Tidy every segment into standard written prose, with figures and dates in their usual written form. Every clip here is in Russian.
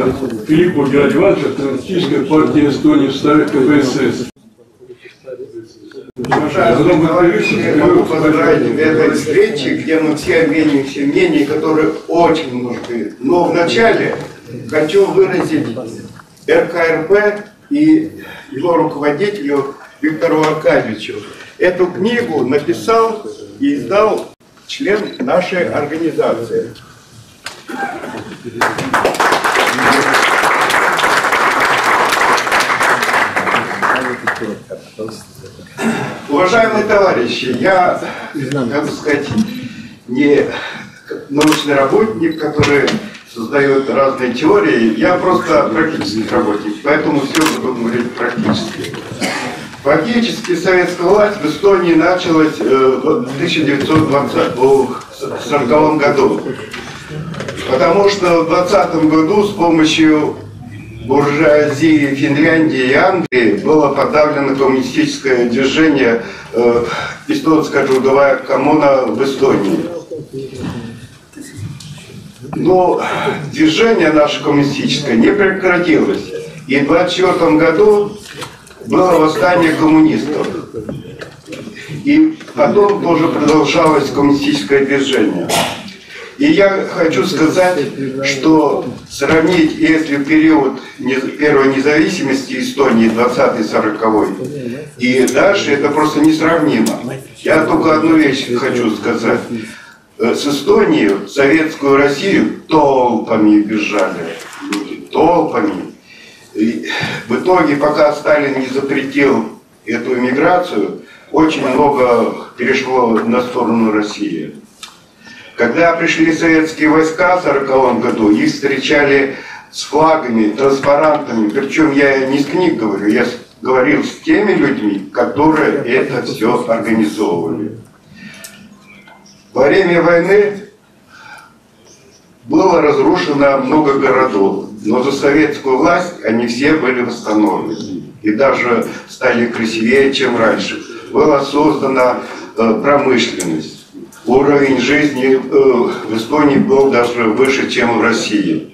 Филиппова Геннадия Ивановича, Коммунистическая партия Эстонии, Ставит КПСС. Уважаемые товарищи, я могу поздравить в этой встрече, где мы все обмениваемся мнениями, которые очень нужны. Но вначале хочу выразить РКРП и его руководителю Виктору Аркадьевичу. Эту книгу написал и издал член нашей организации. Уважаемые товарищи, я, как сказать, не научный работник, который создает разные теории, я просто практический работник, поэтому все буду говорить практически. Фактически советская власть в Эстонии началась в 1940 году, потому что в 20 году с помощью буржуазии Финляндии и Англии было подавлено коммунистическое движение эстонская трудовая коммуна в Эстонии. Но движение наше коммунистическое не прекратилось. И в 1924 году было восстание коммунистов. И потом тоже продолжалось коммунистическое движение. И я хочу сказать, что сравнить, если период первой независимости Эстонии, 20-40 и дальше, это просто несравнимо. Я только одну вещь хочу сказать. С Эстонии в советскую Россию толпами бежали люди, толпами. И в итоге, пока Сталин не запретил эту эмиграцию, очень много перешло на сторону России. Когда пришли советские войска в 1940 году, их встречали с флагами, транспарантами. Причем я не с книг говорю, я говорил с теми людьми, которые это все организовывали. Во время войны было разрушено много городов, но за советскую власть они все были восстановлены. И даже стали красивее, чем раньше. Была создана промышленность. Уровень жизни в Эстонии был даже выше, чем в России.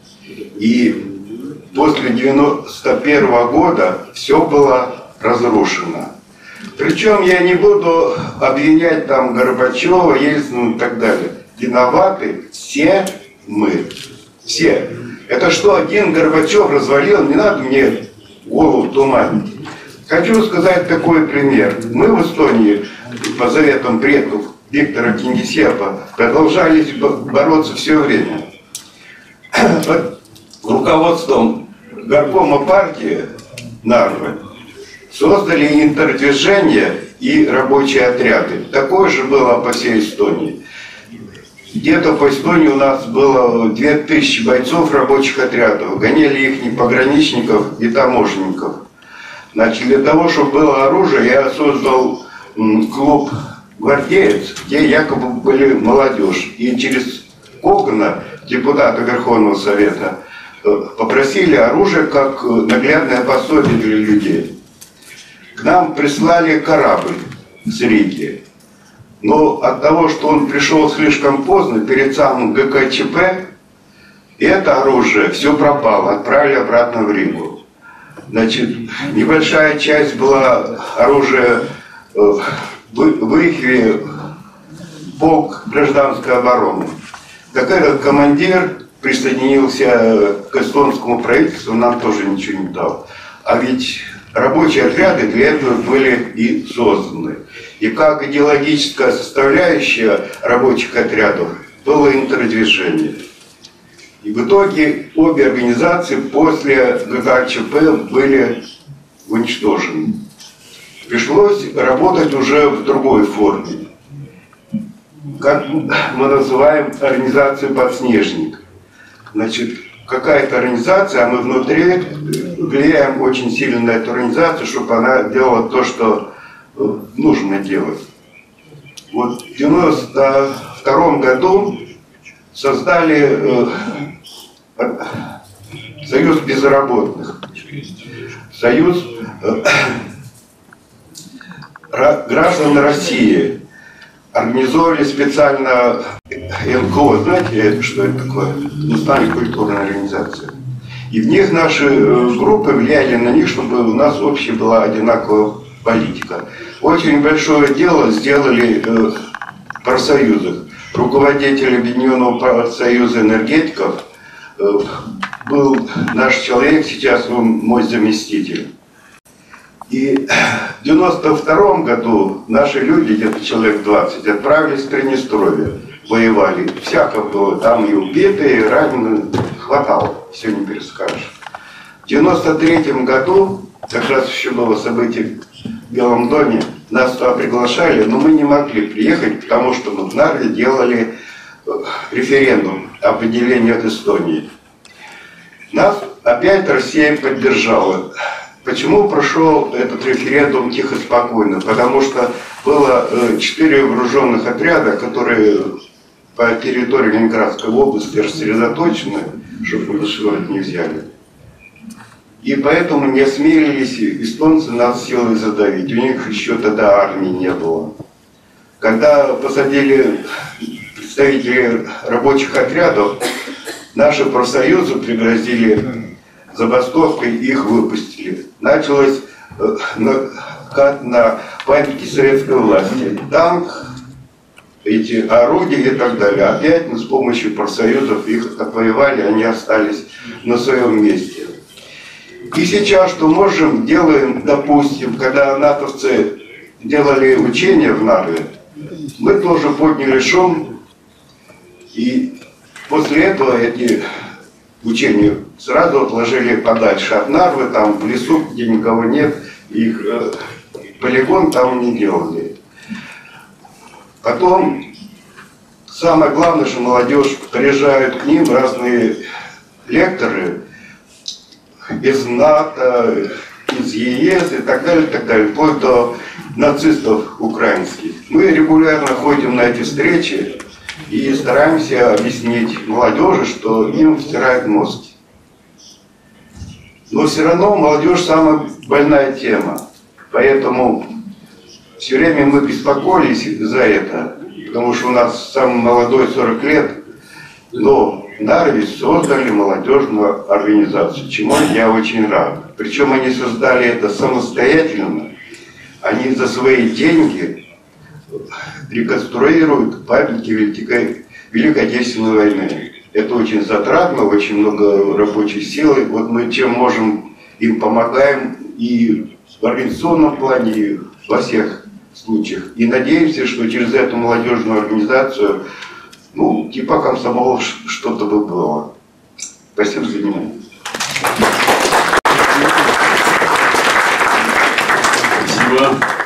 И после 1991 года все было разрушено. Причем я не буду обвинять там Горбачева, Ельцина и так далее. Виноваты все мы. Все. Это что один Горбачев развалил, не надо мне голову туманить. Хочу сказать такой пример. Мы в Эстонии по заветам предков Виктора Кингисеппа продолжали бороться все время. Под руководством горкома партии Нарвы создали интердвижение и рабочие отряды. Такое же было по всей Эстонии. Где-то по Эстонии у нас было 2000 бойцов рабочих отрядов. Гоняли их пограничников и таможенников. Значит, для того, чтобы было оружие, я создал клуб «Гвардеец», где якобы были молодежь. И через Когана, депутата Верховного Совета, попросили оружие как наглядное пособие для людей. К нам прислали корабль с Риги. Но от того, что он пришел слишком поздно, перед самым ГКЧП, это оружие все пропало, отправили обратно в Ригу. Значит, небольшая часть была оружия в Ихве, полк гражданской обороны. Так этот командир присоединился к эстонскому правительству, нам тоже ничего не дал. А ведь рабочие отряды для этого были и созданы. И как идеологическая составляющая рабочих отрядов было интердвижение. И в итоге обе организации после ГКЧП были уничтожены. Пришлось работать уже в другой форме. Как мы называем организацию «Подснежник». Значит, какая-то организация, а мы внутри влияем очень сильно на эту организацию, чтобы она делала то, что нужно делать. Вот в 1992 году создали Союз безработных, Союз граждан России. Организовали специально НКО, знаете, что это такое? Национальная культурная организация. И в них наши группы влияли на них, чтобы у нас общая была одинаковая политика. Очень большое дело сделали в профсоюзах. Руководитель Объединенного профсоюза энергетиков был наш человек, сейчас он мой заместитель. И в 92 году наши люди, где-то человек 20, отправились в Приднестровье, воевали. Всяко было, там и убитые, и раненые, хватало, все не перескажешь. В 93 году, как раз еще было событие в Белом доме, нас туда приглашали, но мы не могли приехать, потому что мы в Нарве делали референдум о выделении от Эстонии. Нас опять Россия поддержала. Почему прошел этот референдум тихо, спокойно? Потому что было 4 вооруженных отряда, которые по территории Ленинградской области рассредоточены, чтобы Владивосток не взяли. И поэтому не осмелились эстонцы нас силой задавить. У них еще тогда армии не было. Когда посадили представителей рабочих отрядов, наши профсоюзы пригрозили забастовкой, их выпустили. Началось накат на памяти советской власти. Танк, эти орудия и так далее. Опять мы с помощью профсоюзов их отвоевали, они остались на своем месте. И сейчас что можем, делаем, допустим, когда натовцы делали учения в Нарве, мы тоже подняли шум, и после этого эти учения сразу отложили подальше от Нарвы, там в лесу, где никого нет, их полигон там не делали. Потом, самое главное, что молодежь, приезжают к ним разные лекторы из НАТО, из ЕС и так далее, вплоть до нацистов украинских. Мы регулярно ходим на эти встречи и стараемся объяснить молодежи, что им втирают мозг. Но все равно молодежь самая больная тема. Поэтому все время мы беспокоились за это, потому что у нас самый молодой 40 лет, но в Нарве создали молодежную организацию, чему я очень рад. Причем они создали это самостоятельно, они за свои деньги реконструируют памятники Великой Отечественной войны. Это очень затратно, очень много рабочей силы. Вот мы чем можем, им помогаем и в организационном плане, и во всех случаях. И надеемся, что через эту молодежную организацию, ну, типа комсомола, что-то бы было. Спасибо за внимание. Спасибо.